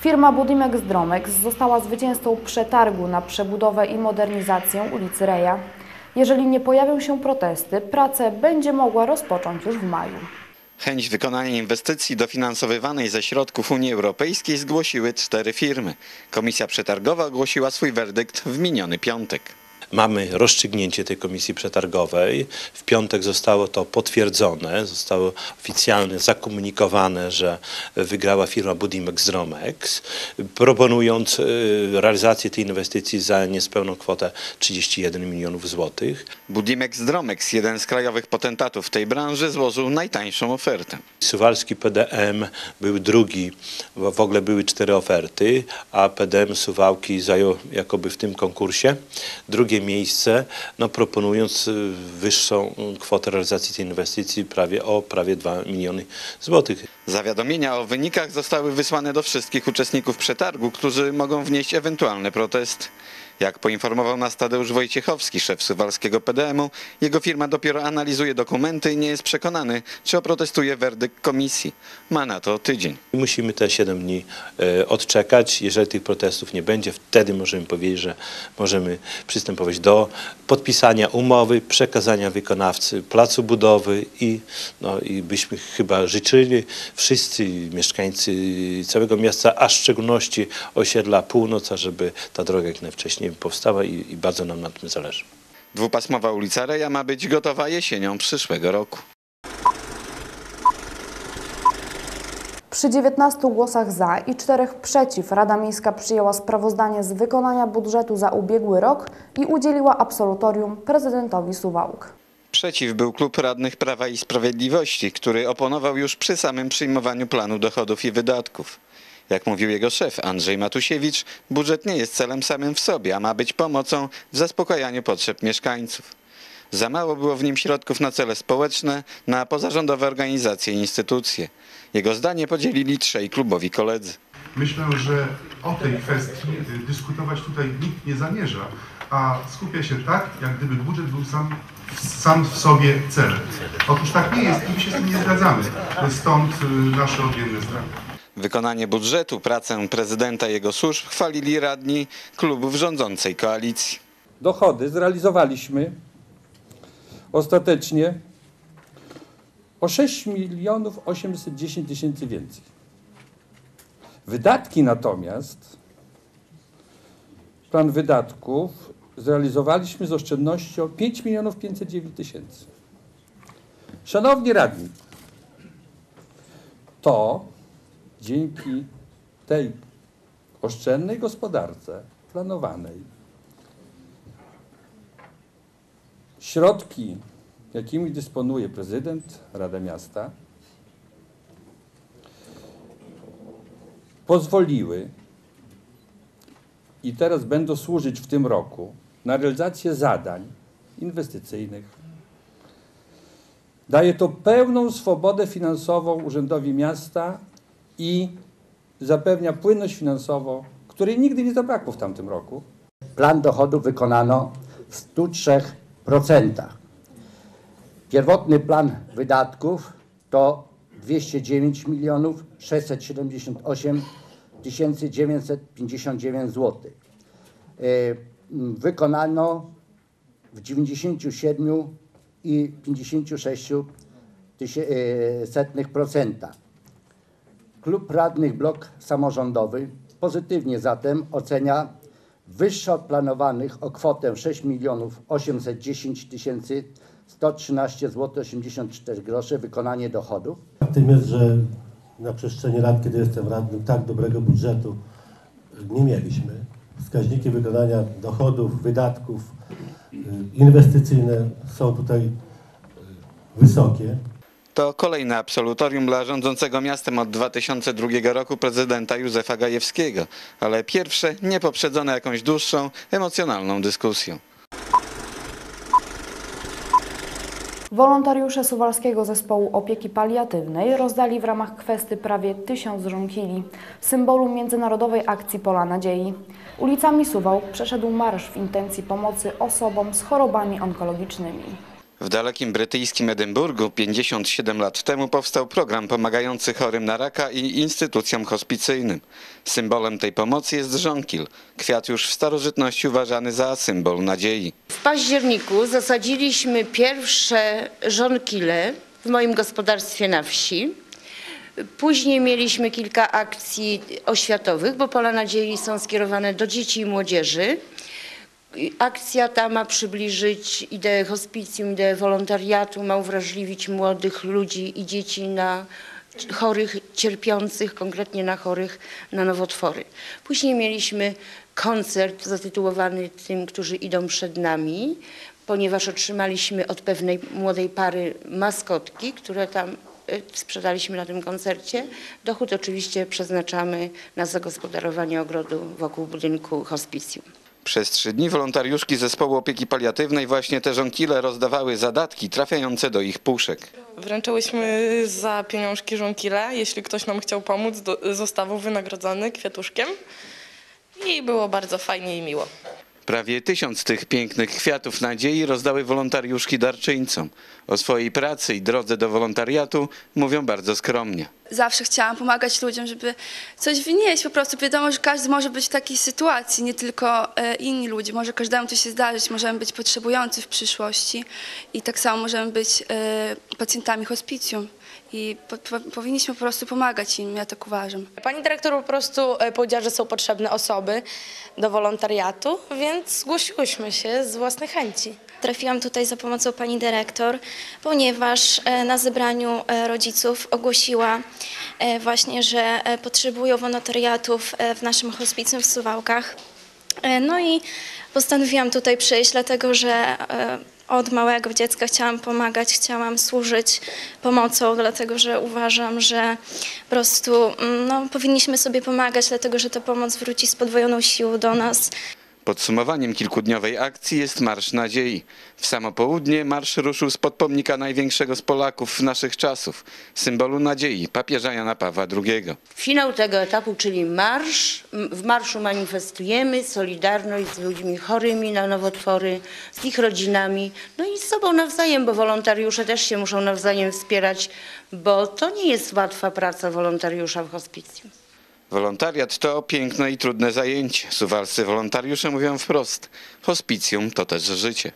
Firma Budimex została zwycięzcą przetargu na przebudowę i modernizację ulicy Reja. Jeżeli nie pojawią się protesty, pracę będzie mogła rozpocząć już w maju. Chęć wykonania inwestycji dofinansowywanej ze środków Unii Europejskiej zgłosiły 4 firmy. Komisja przetargowa ogłosiła swój werdykt w miniony piątek. Mamy rozstrzygnięcie tej komisji przetargowej. W piątek zostało to potwierdzone, zostało oficjalnie zakomunikowane, że wygrała firma Budimex, proponując realizację tej inwestycji za niespełną kwotę 31 milionów złotych. Budimex, jeden z krajowych potentatów w tej branży, złożył najtańszą ofertę. Suwalski PDM był drugi, bo w ogóle były 4 oferty, a PDM Suwałki zajął jakoby w tym konkursie drugie miejsce, proponując wyższą kwotę realizacji tej inwestycji prawie 2 miliony złotych. Zawiadomienia o wynikach zostały wysłane do wszystkich uczestników przetargu, którzy mogą wnieść ewentualne protesty. Jak poinformował nas Tadeusz Wojciechowski, szef suwalskiego PDM-u, jego firma dopiero analizuje dokumenty i nie jest przekonany, czy oprotestuje werdykt komisji. Ma na to tydzień. Musimy te 7 dni odczekać. Jeżeli tych protestów nie będzie, wtedy możemy powiedzieć, że możemy przystępować do podpisania umowy, przekazania wykonawcy placu budowy i byśmy chyba życzyli wszyscy mieszkańcy całego miasta, a w szczególności osiedla Północa, żeby ta droga jak najwcześniej powstała i bardzo nam na tym zależy. Dwupasmowa ulica Reja ma być gotowa jesienią przyszłego roku. Przy 19 głosach za i 4 przeciw Rada Miejska przyjęła sprawozdanie z wykonania budżetu za ubiegły rok i udzieliła absolutorium prezydentowi Suwałk. Przeciw był klub radnych Prawa i Sprawiedliwości, który oponował już przy samym przyjmowaniu planu dochodów i wydatków. Jak mówił jego szef Andrzej Matusiewicz, budżet nie jest celem samym w sobie, a ma być pomocą w zaspokajaniu potrzeb mieszkańców. Za mało było w nim środków na cele społeczne, na pozarządowe organizacje i instytucje. Jego zdanie podzielili 3 klubowi koledzy. Myślę, że o tej kwestii dyskutować tutaj nikt nie zamierza, a skupia się tak, jak gdyby budżet był sam w sobie celem. Otóż tak nie jest i my się z tym nie zgadzamy. Stąd nasze odmienne zdanie. Wykonanie budżetu, pracę prezydenta i jego służb chwalili radni klubów rządzącej koalicji. Dochody zrealizowaliśmy ostatecznie o 6 810 000 więcej. Wydatki natomiast, plan wydatków zrealizowaliśmy z oszczędnością 5 509 000. Szanowni radni, to dzięki tej oszczędnej gospodarce planowanej środki, jakimi dysponuje prezydent, Rada Miasta, pozwoliły i teraz będą służyć w tym roku na realizację zadań inwestycyjnych. Daje to pełną swobodę finansową Urzędowi Miasta i zapewnia płynność finansową, której nigdy nie zabrakło w tamtym roku. Plan dochodów wykonano w 103%. Pierwotny plan wydatków to 209 678 959 zł. Wykonano w 97,56%. Klub Radnych Blok Samorządowy pozytywnie zatem ocenia wyższe od planowanych o kwotę 6 810 113 zł 84 grosze wykonanie dochodów. Faktem jest, że na przestrzeni lat, kiedy jestem radnym, tak dobrego budżetu nie mieliśmy. Wskaźniki wykonania dochodów, wydatków inwestycyjne są tutaj wysokie. To kolejne absolutorium dla rządzącego miastem od 2002 roku prezydenta Józefa Gajewskiego, ale pierwsze nie poprzedzone jakąś dłuższą, emocjonalną dyskusją. Wolontariusze Suwalskiego Zespołu Opieki Paliatywnej rozdali w ramach kwesty prawie 1000 żonkili, symbolu międzynarodowej akcji Pola Nadziei. Ulicami Suwałk przeszedł marsz w intencji pomocy osobom z chorobami onkologicznymi. W dalekim brytyjskim Edynburgu 57 lat temu powstał program pomagający chorym na raka i instytucjom hospicyjnym. Symbolem tej pomocy jest żonkil, kwiat już w starożytności uważany za symbol nadziei. W październiku zasadziliśmy pierwsze żonkile w moim gospodarstwie na wsi. Później mieliśmy kilka akcji oświatowych, bo Pola Nadziei są skierowane do dzieci i młodzieży. Akcja ta ma przybliżyć ideę hospicjum, ideę wolontariatu, ma uwrażliwić młodych ludzi i dzieci na chorych, cierpiących, konkretnie na chorych na nowotwory. Później mieliśmy koncert zatytułowany Tym, którzy idą przed nami, ponieważ otrzymaliśmy od pewnej młodej pary maskotki, które tam sprzedaliśmy na tym koncercie. Dochód oczywiście przeznaczamy na zagospodarowanie ogrodu wokół budynku hospicjum. Przez 3 dni wolontariuszki zespołu opieki paliatywnej właśnie te żonkile rozdawały zadatki trafiające do ich puszek. Wręczyłyśmy za pieniążki żonkile. Jeśli ktoś nam chciał pomóc, został wynagrodzony kwiatuszkiem i było bardzo fajnie i miło. Prawie 1000 tych pięknych kwiatów nadziei rozdały wolontariuszki darczyńcom. O swojej pracy i drodze do wolontariatu mówią bardzo skromnie. Zawsze chciałam pomagać ludziom, żeby coś wynieść. Po prostu wiadomo, że każdy może być w takiej sytuacji, nie tylko inni ludzie. Może każdemu to się zdarzyć, możemy być potrzebujący w przyszłości i tak samo możemy być pacjentami hospicjum. I powinniśmy po prostu pomagać im, ja tak uważam. Pani dyrektor po prostu powiedziała, że są potrzebne osoby do wolontariatu, więc zgłosiłyśmy się z własnej chęci. Trafiłam tutaj za pomocą pani dyrektor, ponieważ na zebraniu rodziców ogłosiła właśnie, że potrzebują wolontariatów w naszym hospicjum w Suwałkach. No i postanowiłam tutaj przyjść, dlatego że od małego dziecka chciałam pomagać, chciałam służyć pomocą, dlatego że uważam, że po prostu powinniśmy sobie pomagać, dlatego że ta pomoc wróci z podwojoną siłą do nas. Podsumowaniem kilkudniowej akcji jest Marsz Nadziei. W samo południe marsz ruszył spod pomnika największego z Polaków naszych czasów, symbolu nadziei, papieża Jana Pawła II. Finał tego etapu, czyli marsz. W marszu manifestujemy solidarność z ludźmi chorymi na nowotwory, z ich rodzinami, no i z sobą nawzajem, bo wolontariusze też się muszą nawzajem wspierać, bo to nie jest łatwa praca wolontariusza w hospicjum. Wolontariat to piękne i trudne zajęcie. Suwalscy wolontariusze mówią wprost, hospicjum to też życie.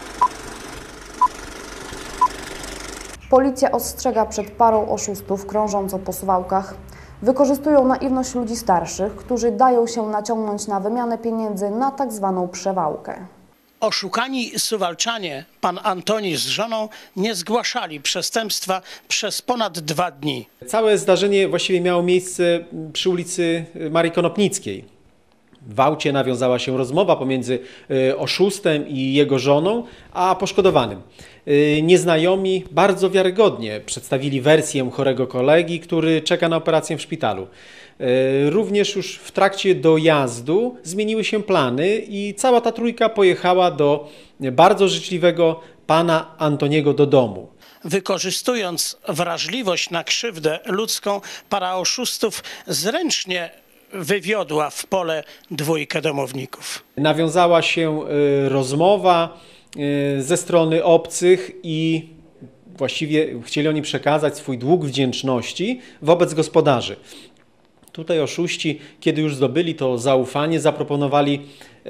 Policja ostrzega przed parą oszustów krążącą po Suwałkach. Wykorzystują naiwność ludzi starszych, którzy dają się naciągnąć na wymianę pieniędzy na tak zwaną przewałkę. Oszukani Suwalczanie, pan Antoni z żoną, nie zgłaszali przestępstwa przez ponad 2 dni. Całe zdarzenie właściwie miało miejsce przy ulicy Marii Konopnickiej. W aucie nawiązała się rozmowa pomiędzy oszustem i jego żoną, a poszkodowanym. Nieznajomi bardzo wiarygodnie przedstawili wersję chorego kolegi, który czeka na operację w szpitalu. Również już w trakcie dojazdu zmieniły się plany i cała ta trójka pojechała do bardzo życzliwego pana Antoniego do domu. Wykorzystując wrażliwość na krzywdę ludzką, para oszustów zręcznie wywiodła w pole 2 domowników. Nawiązała się rozmowa ze strony obcych i właściwie chcieli oni przekazać swój dług wdzięczności wobec gospodarzy. Tutaj oszuści, kiedy już zdobyli to zaufanie, zaproponowali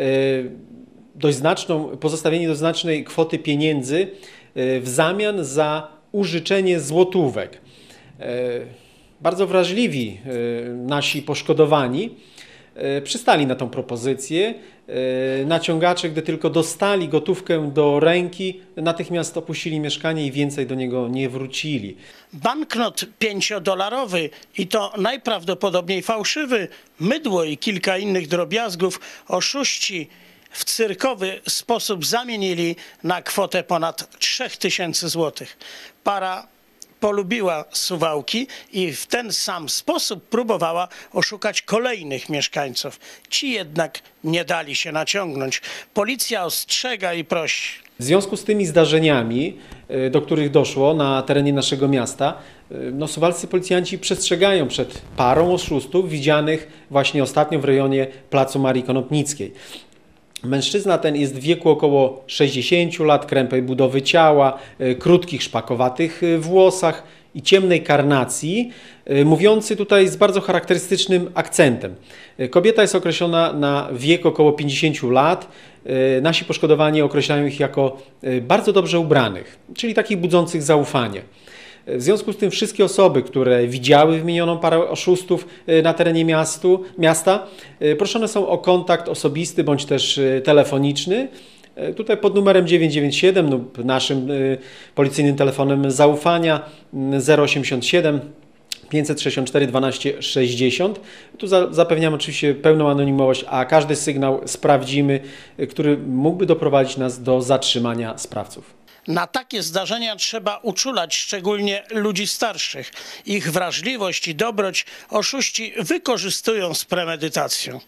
pozostawienie dość znacznej kwoty pieniędzy w zamian za użyczenie złotówek. Bardzo wrażliwi nasi poszkodowani przystali na tą propozycję. Naciągacze, gdy tylko dostali gotówkę do ręki, natychmiast opuścili mieszkanie i więcej do niego nie wrócili. Banknot 5-dolarowy i to najprawdopodobniej fałszywy, mydło i kilka innych drobiazgów oszuści w cyrkowy sposób zamienili na kwotę ponad 3000 złotych. Para polubiła Suwałki i w ten sam sposób próbowała oszukać kolejnych mieszkańców. Ci jednak nie dali się naciągnąć. Policja ostrzega i prosi. W związku z tymi zdarzeniami, do których doszło na terenie naszego miasta, suwalscy policjanci przestrzegają przed parą oszustów widzianych właśnie ostatnio w rejonie placu Marii Konopnickiej. Mężczyzna ten jest w wieku około 60 lat, krępej budowy ciała, krótkich, szpakowatych włosach i ciemnej karnacji, mówiący tutaj z bardzo charakterystycznym akcentem. Kobieta jest określona na wiek około 50 lat. Nasi poszkodowani określają ich jako bardzo dobrze ubranych, czyli takich budzących zaufanie. W związku z tym wszystkie osoby, które widziały wymienioną parę oszustów na terenie miasta, proszone są o kontakt osobisty bądź też telefoniczny. Tutaj pod numerem 997 lub naszym policyjnym telefonem zaufania 087 564 12 60. Tu zapewniam oczywiście pełną anonimowość, a każdy sygnał sprawdzimy, który mógłby doprowadzić nas do zatrzymania sprawców. Na takie zdarzenia trzeba uczulać szczególnie ludzi starszych. Ich wrażliwość i dobroć oszuści wykorzystują z premedytacją.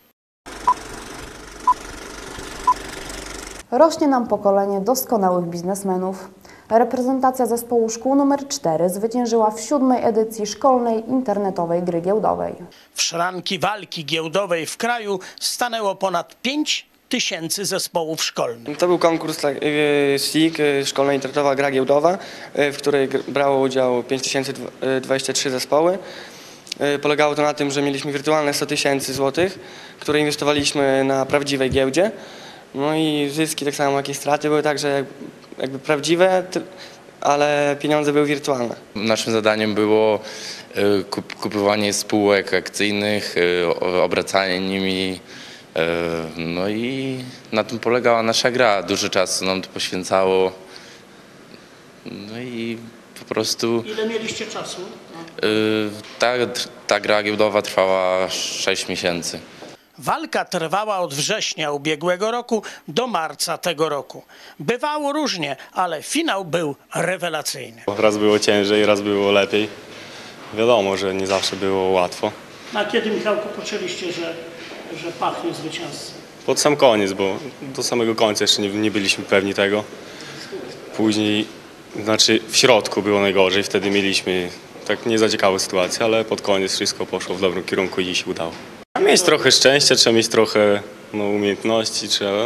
Rośnie nam pokolenie doskonałych biznesmenów. Reprezentacja zespołu szkół nr 4 zwyciężyła w 7. edycji szkolnej internetowej gry giełdowej. W szranki walki giełdowej w kraju stanęło ponad 5000 zespołów szkolnych. To był konkurs SIG, szkolna internetowa gra giełdowa, w której brało udział 5023 zespoły. Polegało to na tym, że mieliśmy wirtualne 100 000 złotych, które inwestowaliśmy na prawdziwej giełdzie. No i zyski, tak samo jak i straty, były także jakby prawdziwe, ale pieniądze były wirtualne. Naszym zadaniem było kupowanie spółek akcyjnych, obracanie nimi. No i na tym polegała nasza gra. Dużo czasu nam to poświęcało. No i po prostu... Ile mieliście czasu? Ta gra giełdowa trwała 6 miesięcy. Walka trwała od września ubiegłego roku do marca tego roku. Bywało różnie, ale finał był rewelacyjny. Raz było ciężej, raz było lepiej. Wiadomo, że nie zawsze było łatwo. A kiedy, Michałku, poczęliście, że pachnie zwycięzcą? Pod sam koniec, bo do samego końca jeszcze nie byliśmy pewni tego. Później, znaczy w środku było najgorzej, wtedy mieliśmy tak niezaciekałą sytuację, ale pod koniec wszystko poszło w dobrym kierunku i się udało. Trzeba mieć trochę szczęścia, trzeba mieć trochę umiejętności, trzeba,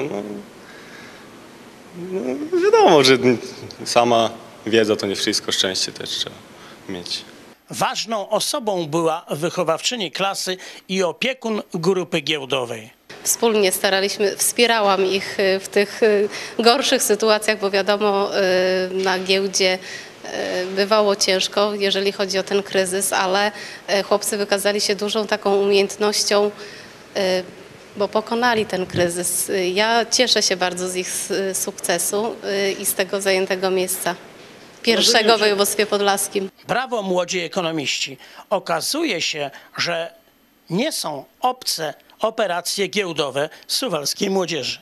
wiadomo, że sama wiedza to nie wszystko, szczęście też trzeba mieć. Ważną osobą była wychowawczyni klasy i opiekun grupy giełdowej. Wspólnie wspierałam ich w tych gorszych sytuacjach, bo wiadomo, na giełdzie bywało ciężko, jeżeli chodzi o ten kryzys, ale chłopcy wykazali się dużą taką umiejętnością, bo pokonali ten kryzys. Ja cieszę się bardzo z ich sukcesu i z tego zajętego miejsca. Pierwszego w województwie podlaskim. Brawo, młodzi ekonomiści. Okazuje się, że nie są obce operacje giełdowe suwalskiej młodzieży.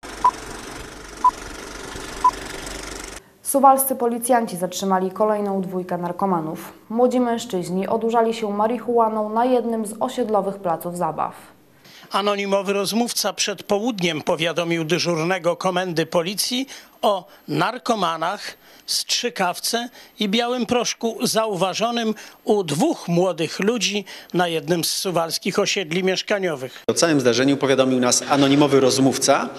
Suwalscy policjanci zatrzymali kolejną dwójkę narkomanów. Młodzi mężczyźni odurzali się marihuaną na jednym z osiedlowych placów zabaw. Anonimowy rozmówca przed południem powiadomił dyżurnego komendy policji o narkomanach, strzykawce i białym proszku zauważonym u 2 młodych ludzi na jednym z suwalskich osiedli mieszkaniowych. O całym zdarzeniu powiadomił nas anonimowy rozmówca,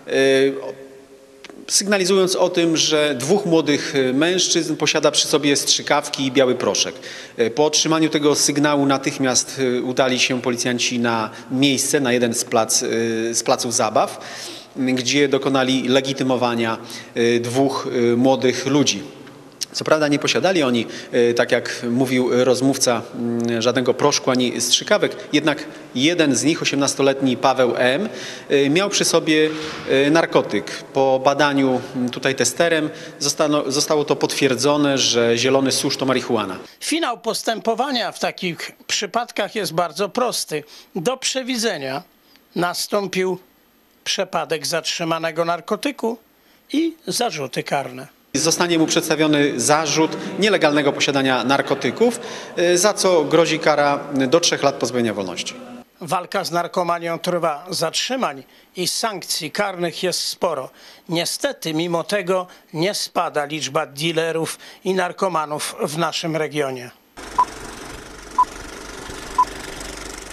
sygnalizując o tym, że 2 młodych mężczyzn posiada przy sobie strzykawki i biały proszek. Po otrzymaniu tego sygnału natychmiast udali się policjanci na miejsce, na jeden z placów zabaw, gdzie dokonali legitymowania 2 młodych ludzi. Co prawda nie posiadali oni, tak jak mówił rozmówca, żadnego proszku ani strzykawek, jednak jeden z nich, 18-letni Paweł M., miał przy sobie narkotyk. Po badaniu tutaj testerem zostało to potwierdzone, że zielony susz to marihuana. Finał postępowania w takich przypadkach jest bardzo prosty. Do przewidzenia nastąpił przepadek zatrzymanego narkotyku i zarzuty karne. Zostanie mu przedstawiony zarzut nielegalnego posiadania narkotyków, za co grozi kara do 3 lat pozbawienia wolności. Walka z narkomanią trwa, zatrzymań i sankcji karnych jest sporo. Niestety, mimo tego nie spada liczba dealerów i narkomanów w naszym regionie.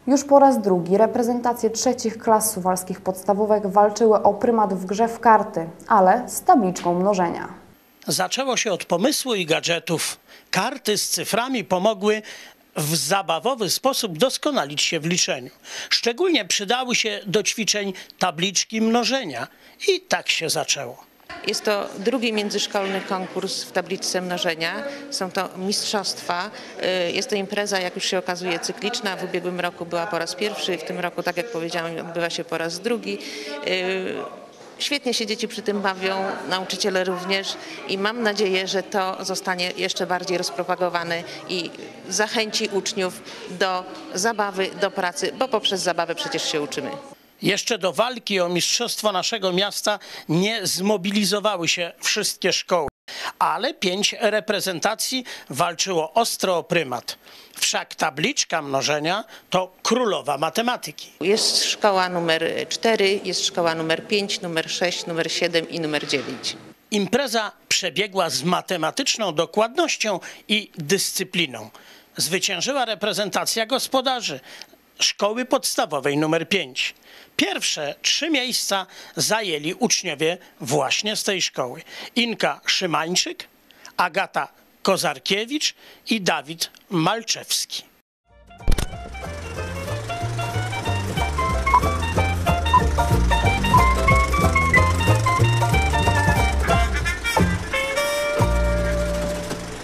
Już po raz drugi reprezentacje trzecich klas suwalskich podstawówek walczyły o prymat w grze w karty, ale z tabliczką mnożenia. Zaczęło się od pomysłu i gadżetów. Karty z cyframi pomogły w zabawowy sposób doskonalić się w liczeniu. Szczególnie przydały się do ćwiczeń tabliczki mnożenia i tak się zaczęło. Jest to drugi międzyszkolny konkurs w tabliczce mnożenia. Są to mistrzostwa. Jest to impreza, jak już się okazuje, cykliczna. W ubiegłym roku była po raz pierwszy, w tym roku, tak jak powiedziałam, odbywa się po raz drugi. Świetnie się dzieci przy tym bawią, nauczyciele również i mam nadzieję, że to zostanie jeszcze bardziej rozpropagowane i zachęci uczniów do zabawy, do pracy, bo poprzez zabawę przecież się uczymy. Jeszcze do walki o mistrzostwo naszego miasta nie zmobilizowały się wszystkie szkoły, ale 5 reprezentacji walczyło ostro o prymat. Wszak tabliczka mnożenia to królowa matematyki. Jest szkoła numer 4, jest szkoła numer 5, numer 6, numer 7 i numer 9. Impreza przebiegła z matematyczną dokładnością i dyscypliną. Zwyciężyła reprezentacja gospodarzy szkoły podstawowej numer 5. Pierwsze 3 miejsca zajęli uczniowie właśnie z tej szkoły. Inka Szymańczyk, Agata Kozarkiewicz i Dawid Malczewski.